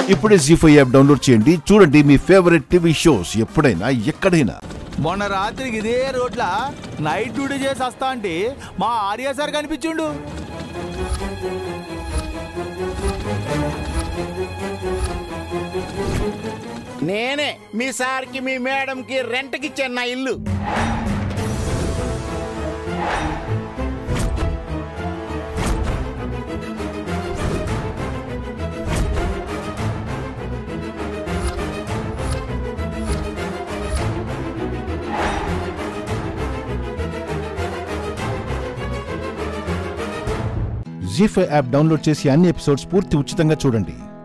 ఇప్పుడే జీ5 app download చేయండి. చూడండి మీ ఫేవరెట్ టీవీ షోస్ ఎప్పుడైనా ఎక్కడైనా. మొన్న రాత్రికి ఇదే రోడ్ల నైట్ డ్యూటీ చేసి వస్తా అంటే మా ఆర్య సార్ కనిపించిండు. నేనే మీ సార్కి మీ మేడంకి రెంట్కి ఇచ్చాను నా ఇల్లు. జీ5 యాప్ డౌన్లోడ్ చేసి అన్ని ఎపిసోడ్స్ పూర్తి ఉచితంగా చూడండి.